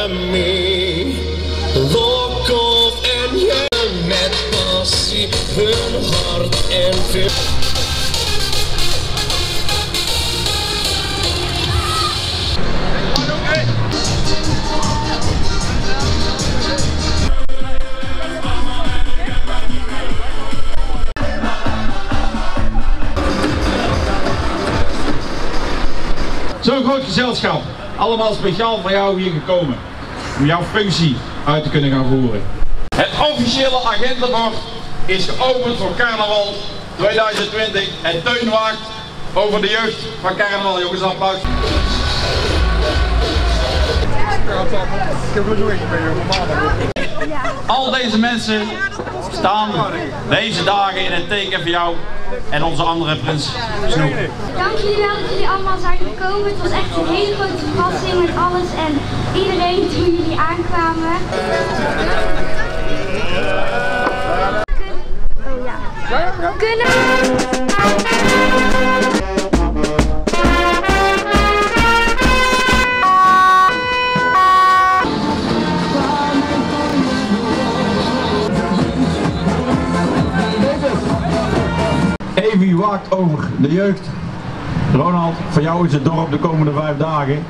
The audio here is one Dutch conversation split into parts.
mee. Lokhoff en jij met passie, hun hart en veel. Zo'n groot gezelschap, allemaal speciaal voor jou hier gekomen, om jouw functie uit te kunnen gaan voeren. Het officiële agentenbord is geopend voor carnaval 2020 en Teun waakt over de jeugd van carnaval. Jongens, applaus. Al deze mensen staan deze dagen in het teken voor jou en onze andere prins Snoep. Dank jullie wel dat jullie allemaal zijn gekomen. Het was echt een hele grote verrassing met alles en iedereen toen jullie aankwamen. Evie waakt over de jeugd. Ronald, voor jou is het dorp de komende 5 dagen.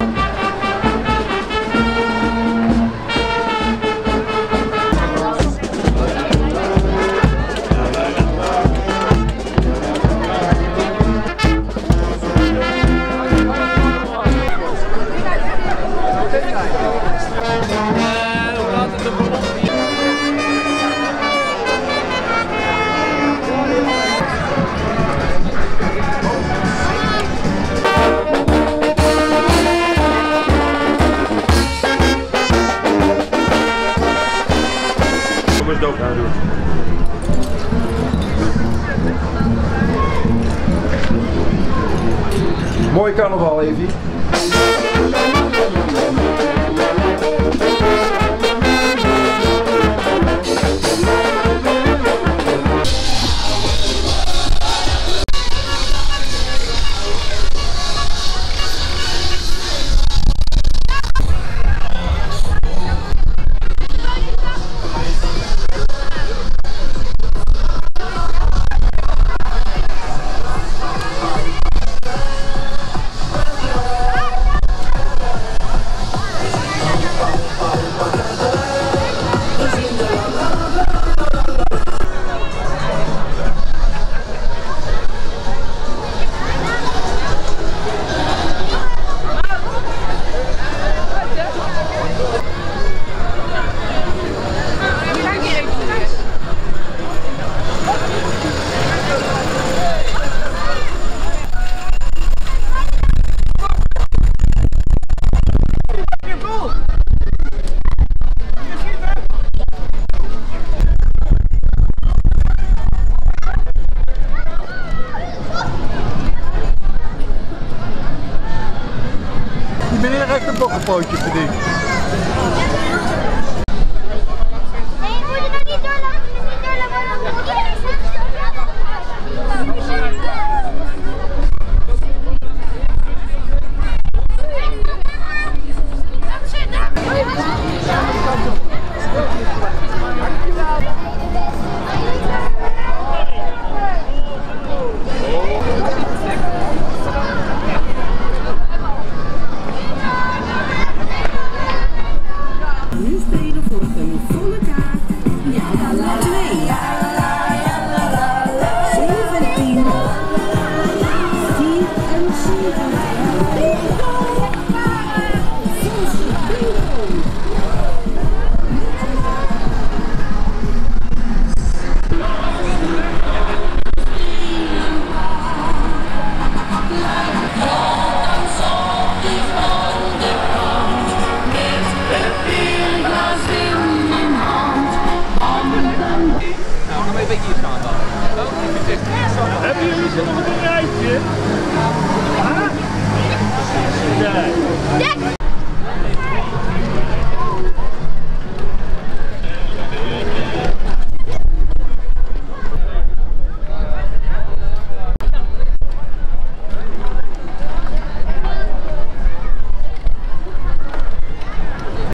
Mooi carnaval, Evie. Die meneer heeft hem toch een pootje verdiend. Nee, moet je nog niet doorlopen, Nu spelen voor een volle kaart. Ja, 2. 17. 74. Bingo! Hebben jullie ze nog een rijtje? Huh? Nee.